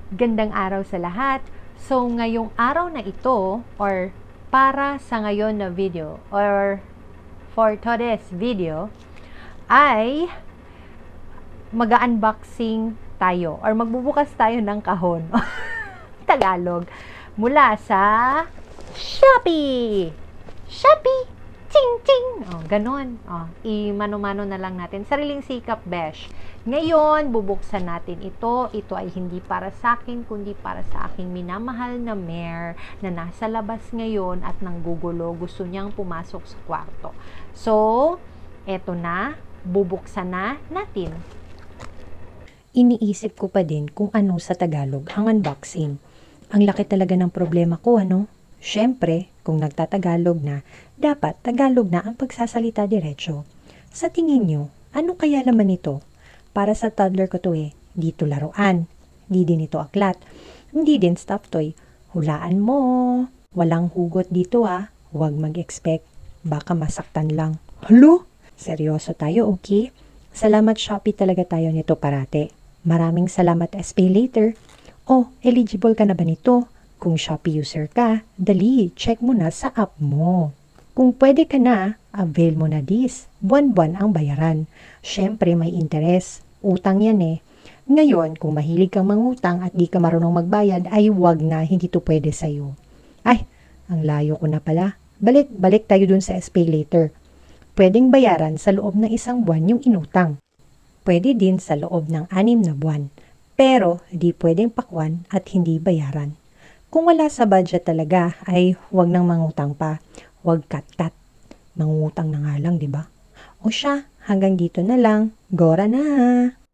Gandang araw sa lahat. So, ngayong araw na ito, or para sa ngayon na video, or for today's video, ay mag-unboxing tayo, or magbubukas tayo ng kahon. Tagalog. Mula sa Shopee! Shopee! Ching ching! Oh, ganun. Oh, i-mano-mano na lang natin. Sariling sikap, besh. Ngayon, bubuksan natin ito. Ito ay hindi para sa akin, kundi para sa aking minamahal na mare na nasa labas ngayon at nanggugulo. Gusto niyang pumasok sa kwarto. So, eto na. Bubuksan na natin. Iniisip ko pa din kung ano sa Tagalog ang unboxing. Ang laki talaga ng problema ko, ano? Siyempre, kung nagtatagalog na, dapat Tagalog na ang pagsasalita diretso. Sa tingin nyo, ano kaya laman ito? Para sa toddler ko to Di to laruan. Di din ito aklat. Hindi din stuffed toy. Hulaan mo. Walang hugot dito Huwag mag-expect. Baka masaktan lang. Halo? Seryoso tayo, okay? Salamat Shopee talaga tayo nito parate. Maraming salamat SPay later. Oh, eligible ka na ba nito? Kung Shopee user ka, dali, check mo na sa app mo. Kung pwede ka na, avail mo na this. Buwan-buwan ang bayaran. Siyempre may interes. Utang yan Ngayon, kung mahilig kang mangutang at di ka marunong magbayad, ay wag na, hindi to pwede sa'yo. Ay, ang layo ko na pala. Balik tayo dun sa SPay later. Pwedeng bayaran sa loob ng 1 buwan yung inutang. Pwede din sa loob ng 6 na buwan. Pero, di pwedeng pakwan at hindi bayaran. Kung wala sa budget talaga, ay huwag nang mangutang pa. Huwag kat-kat. Mangutang na nga lang, di ba? O siya, hanggang dito na lang. Gora na!